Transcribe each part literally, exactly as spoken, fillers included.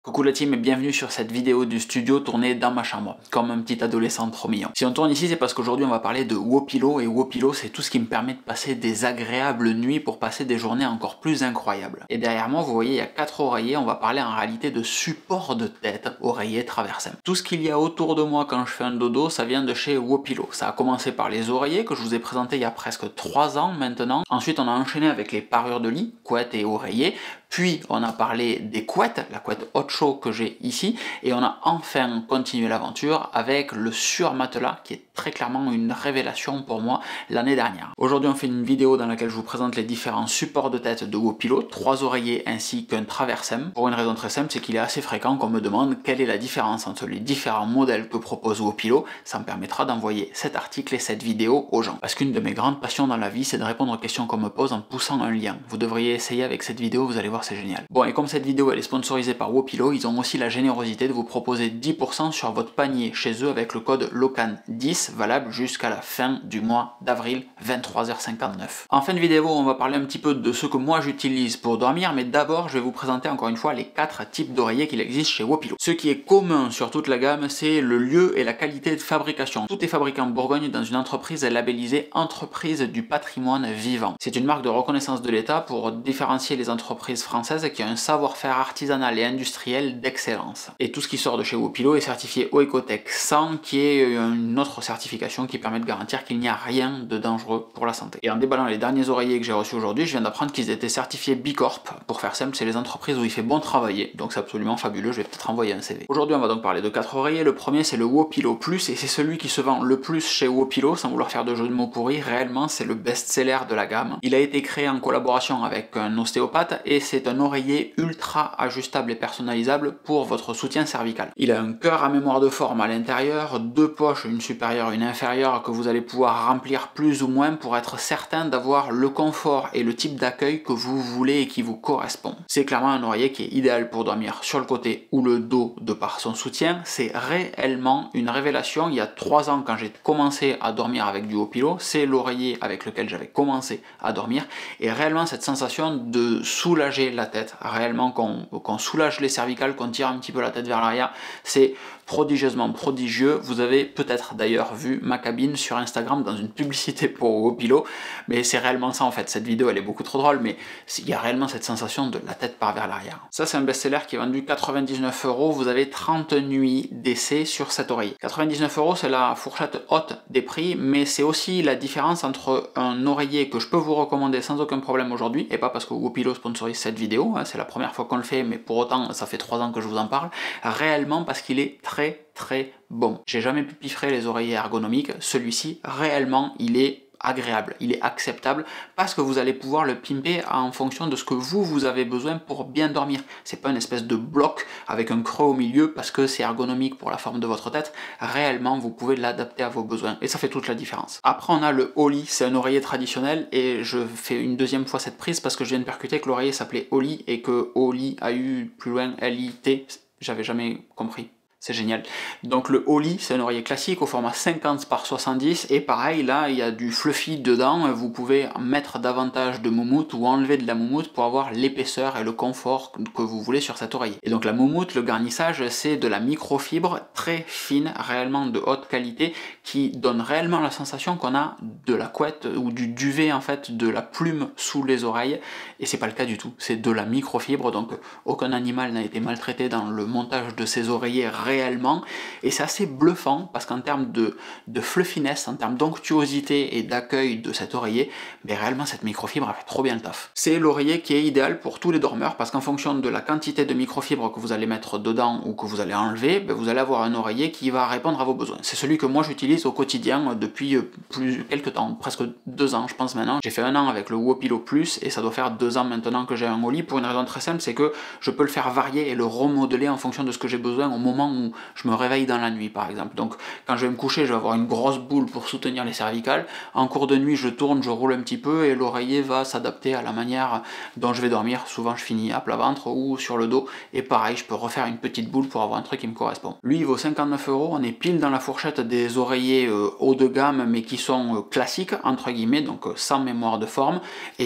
Coucou la team et bienvenue sur cette vidéo du studio tournée dans ma chambre, comme un petit adolescent trop mignon. Si on tourne ici, c'est parce qu'aujourd'hui on va parler de Wopilo, et Wopilo c'est tout ce qui me permet de passer des agréables nuits pour passer des journées encore plus incroyables. Et derrière moi, vous voyez, il y a quatre oreillers, on va parler en réalité de support de tête, oreiller traversem. Tout ce qu'il y a autour de moi quand je fais un dodo, ça vient de chez Wopilo. Ça a commencé par les oreillers que je vous ai présentés il y a presque trois ans maintenant. Ensuite on a enchaîné avec les parures de lit, couettes et oreillers. Puis on a parlé des couettes, la couette hot show que j'ai ici, et on a enfin continué l'aventure avec le surmatelas qui est très clairement une révélation pour moi l'année dernière. Aujourd'hui on fait une vidéo dans laquelle je vous présente les différents supports de tête de Wopilo, trois oreillers ainsi qu'un traversem, pour une raison très simple, c'est qu'il est assez fréquent qu'on me demande quelle est la différence entre les différents modèles que propose Wopilo. Ça me permettra d'envoyer cet article et cette vidéo aux gens. Parce qu'une de mes grandes passions dans la vie, c'est de répondre aux questions qu'on me pose en poussant un lien. Vous devriez essayer avec cette vidéo, vous allez voir, c'est génial. Bon, et comme cette vidéo elle est sponsorisée par Wopilo, ils ont aussi la générosité de vous proposer dix pour cent sur votre panier chez eux avec le code LOCAN dix, valable jusqu'à la fin du mois d'avril, vingt-trois heures cinquante-neuf. En fin de vidéo, on va parler un petit peu de ce que moi j'utilise pour dormir, mais d'abord je vais vous présenter encore une fois les quatre types d'oreillers qu'il existe chez Wopilo. Ce qui est commun sur toute la gamme, c'est le lieu et la qualité de fabrication. Tout est fabriqué en Bourgogne dans une entreprise labellisée Entreprise du patrimoine vivant. C'est une marque de reconnaissance de l'État pour différencier les entreprises françaises qui ont un savoir-faire artisanal et industriel d'excellence. Et tout ce qui sort de chez Wopilo est certifié Oecotech cent, qui est une autre certification qui permet de garantir qu'il n'y a rien de dangereux pour la santé. Et en déballant les derniers oreillers que j'ai reçus aujourd'hui, je viens d'apprendre qu'ils étaient certifiés Bicorp. Pour faire simple, c'est les entreprises où il fait bon travailler, donc c'est absolument fabuleux, je vais peut-être envoyer un C V. Aujourd'hui on va donc parler de quatre oreillers. Le premier c'est le Wopilo Plus, et c'est celui qui se vend le plus chez Wopilo, sans vouloir faire de jeu de mots pourris, réellement c'est le best-seller de la gamme. Il a été créé en collaboration avec un ostéopathe, et c'est un oreiller ultra ajustable et personnalisable pour votre soutien cervical. Il a un cœur à mémoire de forme à l'intérieur, deux poches, une supérieure et une inférieure, que vous allez pouvoir remplir plus ou moins pour être certain d'avoir le confort et le type d'accueil que vous voulez et qui vous correspond. C'est clairement un oreiller qui est idéal pour dormir sur le côté ou le dos de par son soutien. C'est réellement une révélation. Il y a trois ans, quand j'ai commencé à dormir avec du Wopilo, c'est l'oreiller avec lequel j'avais commencé à dormir, et réellement cette sensation de soulager la tête, réellement qu'on qu'on soulage les cervicales, qu'on tire un petit peu la tête vers l'arrière, c'est prodigieusement prodigieux. Vous avez peut-être d'ailleurs vu ma cabine sur Instagram dans une publicité pour Wopilo, mais c'est réellement ça en fait. Cette vidéo elle est beaucoup trop drôle, mais il y a réellement cette sensation de la tête part vers l'arrière. Ça c'est un best-seller qui est vendu quatre-vingt-dix-neuf euros, vous avez trente nuits d'essai sur cet oreiller. quatre-vingt-dix-neuf euros c'est la fourchette haute des prix, mais c'est aussi la différence entre un oreiller que je peux vous recommander sans aucun problème aujourd'hui, et pas parce que Wopilo sponsorise cette vidéo, hein, c'est la première fois qu'on le fait, mais pour autant ça fait trois ans que je vous en parle, réellement parce qu'il est très très bon. J'ai jamais pu piffrer les oreillers ergonomiques, celui-ci réellement il est agréable, il est acceptable, parce que vous allez pouvoir le pimper en fonction de ce que vous, vous avez besoin pour bien dormir. C'est pas une espèce de bloc avec un creux au milieu parce que c'est ergonomique pour la forme de votre tête. Réellement, vous pouvez l'adapter à vos besoins et ça fait toute la différence. Après, on a le Oli, c'est un oreiller traditionnel, et je fais une deuxième fois cette prise parce que je viens de percuter que l'oreiller s'appelait Oli et que Oli a eu plus loin L I T, j'avais jamais compris. C'est génial. Donc le Oli, c'est un oreiller classique au format cinquante par soixante-dix, et pareil, là il y a du fluffy dedans, vous pouvez mettre davantage de moumoute ou enlever de la moumoute pour avoir l'épaisseur et le confort que vous voulez sur cet oreiller. Et donc la moumoute, le garnissage, c'est de la microfibre très fine, réellement de haute qualité, qui donne réellement la sensation qu'on a de la couette ou du duvet en fait, de la plume sous les oreilles, et c'est pas le cas du tout, c'est de la microfibre, donc aucun animal n'a été maltraité dans le montage de ces oreillers réellement, et c'est assez bluffant parce qu'en termes de, de fluffiness, en termes d'onctuosité et d'accueil de cet oreiller, mais réellement cette microfibre a fait trop bien le taf. C'est l'oreiller qui est idéal pour tous les dormeurs parce qu'en fonction de la quantité de microfibre que vous allez mettre dedans ou que vous allez enlever, ben vous allez avoir un oreiller qui va répondre à vos besoins. C'est celui que moi j'utilise au quotidien depuis plus quelques temps, presque deux ans je pense maintenant. J'ai fait un an avec le Wopilo Plus et ça doit faire deux ans maintenant que j'ai un Oli, pour une raison très simple, c'est que je peux le faire varier et le remodeler en fonction de ce que j'ai besoin au moment où je me réveille dans la nuit par exemple. Donc quand je vais me coucher, je vais avoir une grosse boule pour soutenir les cervicales. En cours de nuit, je tourne, je roule un petit peu et l'oreiller va s'adapter à la manière dont je vais dormir. Souvent je finis à plat ventre ou sur le dos, et pareil, je peux refaire une petite boule pour avoir un truc qui me correspond. Lui il vaut cinquante-neuf euros, on est pile dans la fourchette des oreillers euh, haut de gamme mais qui sont euh, classiques entre guillemets, donc euh, sans mémoire de forme, et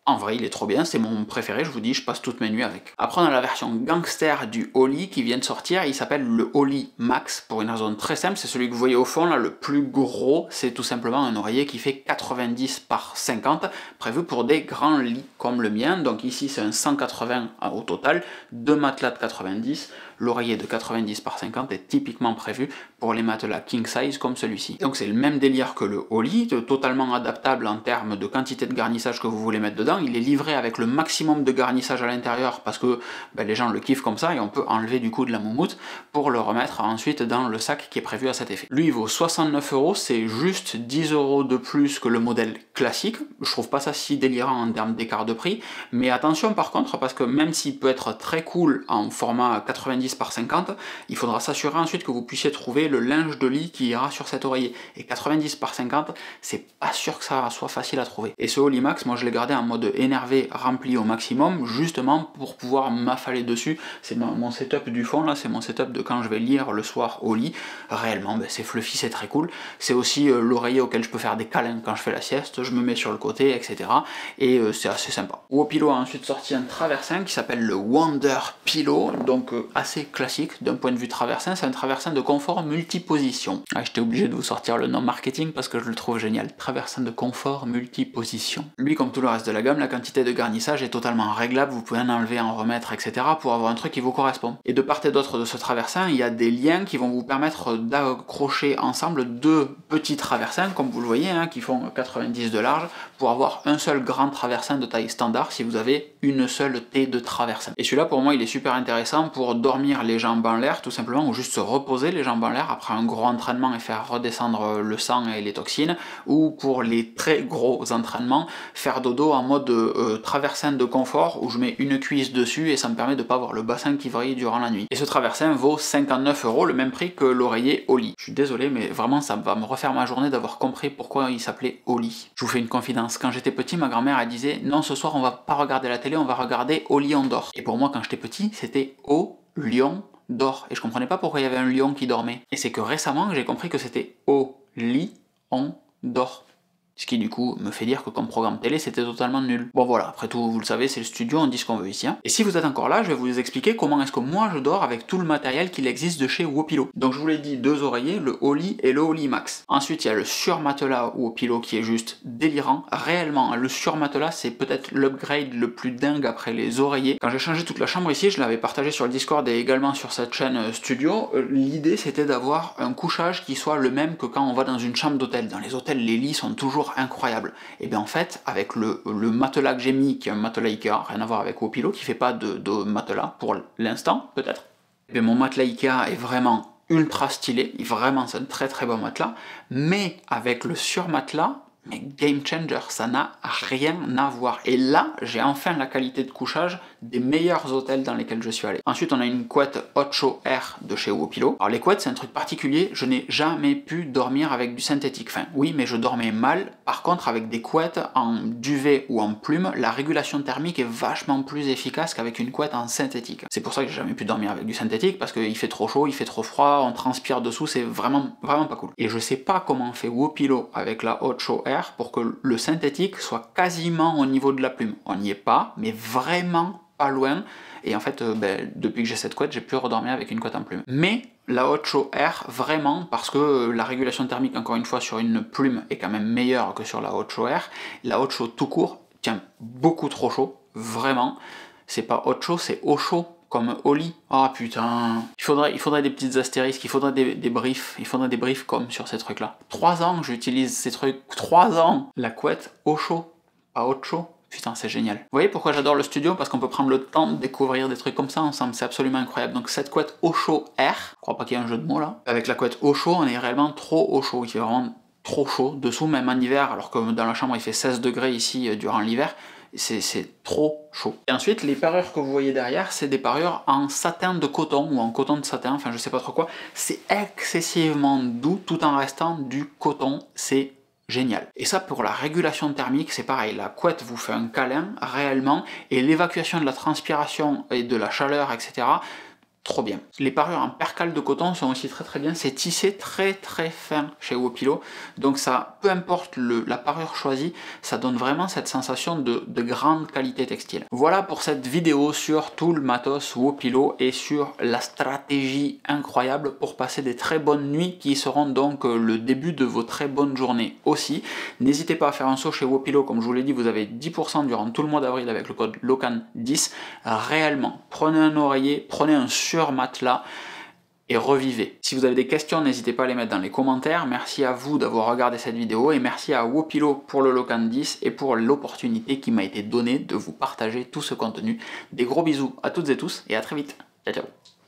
En vrai, il est trop bien, c'est mon préféré, je vous dis, je passe toutes mes nuits avec. Après, on a la version gangster du Holly qui vient de sortir, il s'appelle le Holly Max, pour une raison très simple, c'est celui que vous voyez au fond, là, le plus gros, c'est tout simplement un oreiller qui fait quatre-vingt-dix par cinquante, prévu pour des grands lits comme le mien, donc ici c'est un cent quatre-vingts au total, deux matelas de quatre-vingt-dix, l'oreiller de quatre-vingt-dix par cinquante est typiquement prévu pour les matelas king size comme celui-ci. Donc c'est le même délire que le Holly, totalement adaptable en termes de quantité de garnissage que vous voulez mettre dedans. Il est livré avec le maximum de garnissage à l'intérieur parce que ben, les gens le kiffent comme ça et on peut enlever du coup de la moumoute pour le remettre ensuite dans le sac qui est prévu à cet effet. Lui il vaut soixante-neuf euros, c'est juste dix euros de plus que le modèle classique. Je trouve pas ça si délirant en termes d'écart de prix, mais attention par contre parce que même s'il peut être très cool en format quatre-vingt-dix par cinquante, il faudra s'assurer ensuite que vous puissiez trouver le linge de lit qui ira sur cet oreiller. Et quatre-vingt-dix par cinquante, c'est pas sûr que ça soit facile à trouver. Et ce Holly Max, moi je l'ai gardé en mode énervé rempli au maximum, justement pour pouvoir m'affaler dessus. C'est mon setup du fond là, c'est mon setup de quand je vais lire le soir au lit. Réellement, ben, c'est fluffy, c'est très cool. C'est aussi euh, l'oreiller auquel je peux faire des câlins quand je fais la sieste, je me mets sur le côté, et cetera. Et euh, c'est assez sympa. Wopilo a ensuite sorti un traversin qui s'appelle le Wonder Pillow, donc euh, assez classique d'un point de vue traversin, c'est un traversin de confort multiposition. Ah, j'étais obligé de vous sortir le nom marketing parce que je le trouve génial. Traversin de confort multiposition. Lui, comme tout le reste de la gamme, la quantité de garnissage est totalement réglable, vous pouvez en enlever, en remettre, et cetera pour avoir un truc qui vous correspond. Et de part et d'autre de ce traversin, il y a des liens qui vont vous permettre d'accrocher ensemble deux petits traversins, comme vous le voyez, hein, qui font quatre-vingt-dix de large, pour avoir un seul grand traversin de taille standard si vous avez une seule T de traversin. Et celui-là, pour moi, il est super intéressant pour dormir les jambes en l'air, tout simplement, ou juste se reposer les jambes en l'air après un gros entraînement et faire redescendre le sang et les toxines, ou pour les très gros entraînements, faire dodo en mode euh, traversin de confort, où je mets une cuisse dessus et ça me permet de pas avoir le bassin qui vrille durant la nuit. Et ce traversin vaut cinquante-neuf euros, le même prix que l'oreiller Holly. Je suis désolé, mais vraiment, ça va me refaire ma journée d'avoir compris pourquoi il s'appelait Holly. Je vous fais une confidence, quand j'étais petit, ma grand-mère, elle disait « Non, ce soir, on va pas regarder la télé, on va regarder Au Lion d'Or ». Et pour moi, quand j'étais petit, c'était Au Lion d'Or. Et je comprenais pas pourquoi il y avait un lion qui dormait. Et c'est que récemment que j'ai compris que c'était Au Lit on dort. Ce qui du coup me fait dire que comme programme télé c'était totalement nul. Bon voilà, après tout vous le savez, c'est le studio, on dit ce qu'on veut ici. Hein. Et si vous êtes encore là, je vais vous expliquer comment est-ce que moi je dors avec tout le matériel qu'il existe de chez Wopilo. Donc je vous l'ai dit, deux oreillers, le Holly et le Holly Max. Ensuite il y a le surmatelas Wopilo qui est juste délirant. Réellement, le surmatelas c'est peut-être l'upgrade le plus dingue après les oreillers. Quand j'ai changé toute la chambre ici, je l'avais partagé sur le Discord et également sur cette chaîne studio, l'idée c'était d'avoir un couchage qui soit le même que quand on va dans une chambre d'hôtel. Dans les hôtels, les lits sont toujours incroyable. Et bien en fait, avec le, le matelas que j'ai mis, qui est un matelas Ikea, rien à voir avec Wopilo, qui fait pas de, de matelas pour l'instant, peut-être. Et bien mon matelas Ikea est vraiment ultra stylé, vraiment c'est un très très bon matelas, mais avec le surmatelas, mais game changer, ça n'a rien à voir. Et là, j'ai enfin la qualité de couchage des meilleurs hôtels dans lesquels je suis allé. Ensuite, on a une couette Ocho Air de chez Wopilo. Alors les couettes, c'est un truc particulier, je n'ai jamais pu dormir avec du synthétique. Enfin, oui, mais je dormais mal. Par contre, avec des couettes en duvet ou en plume, la régulation thermique est vachement plus efficace qu'avec une couette en synthétique. C'est pour ça que j'ai jamais pu dormir avec du synthétique, parce qu'il fait trop chaud, il fait trop froid, on transpire dessous, c'est vraiment, vraiment pas cool. Et je sais pas comment fait Wopilo avec la Ocho Air pour que le synthétique soit quasiment au niveau de la plume. On n'y est pas, mais vraiment pas loin. Et en fait, euh, ben, depuis que j'ai cette couette, j'ai pu redormir avec une couette en plume. Mais la Ocho Air, vraiment, parce que la régulation thermique, encore une fois, sur une plume est quand même meilleure que sur la Ocho Air. La Ocho tout court tient beaucoup trop chaud, vraiment. C'est pas Ocho, c'est Ocho. Comme Holly. Ah oh, putain. Il faudrait, il faudrait des petites astérisques, il faudrait des, des briefs, il faudrait des briefs comme sur ces trucs-là. Trois ans que j'utilise ces trucs. Trois ans. La couette Ocho, pas Ocho. Putain, c'est génial. Vous voyez pourquoi j'adore le studio? Parce qu'on peut prendre le temps de découvrir des trucs comme ça ensemble, c'est absolument incroyable. Donc cette couette Ocho Air, je crois pas qu'il y ait un jeu de mots là. Avec la couette Ocho, on est réellement trop au chaud. Il fait vraiment trop chaud dessous, même en hiver, alors que dans la chambre il fait seize degrés ici euh, durant l'hiver. C'est trop chaud. Et ensuite, les parures que vous voyez derrière, c'est des parures en satin de coton ou en coton de satin, enfin je sais pas trop quoi. C'est excessivement doux tout en restant du coton, c'est génial. Et ça, pour la régulation thermique, c'est pareil. La couette vous fait un câlin réellement et l'évacuation de la transpiration et de la chaleur, et cetera trop bien. Les parures en percale de coton sont aussi très très bien, c'est tissé très très fin chez Wopilo, donc ça, peu importe le, la parure choisie, ça donne vraiment cette sensation de, de grande qualité textile. Voilà pour cette vidéo sur tout le matos Wopilo et sur la stratégie incroyable pour passer des très bonnes nuits qui seront donc le début de vos très bonnes journées aussi. N'hésitez pas à faire un saut chez Wopilo, comme je vous l'ai dit, vous avez dix pour cent durant tout le mois d'avril avec le code Locan dix. Réellement, prenez un oreiller, prenez un surmatelas et revivez. Si vous avez des questions, n'hésitez pas à les mettre dans les commentaires. Merci à vous d'avoir regardé cette vidéo et merci à Wopilo pour le Locan dix et pour l'opportunité qui m'a été donnée de vous partager tout ce contenu. Des gros bisous à toutes et tous et à très vite. Ciao ciao.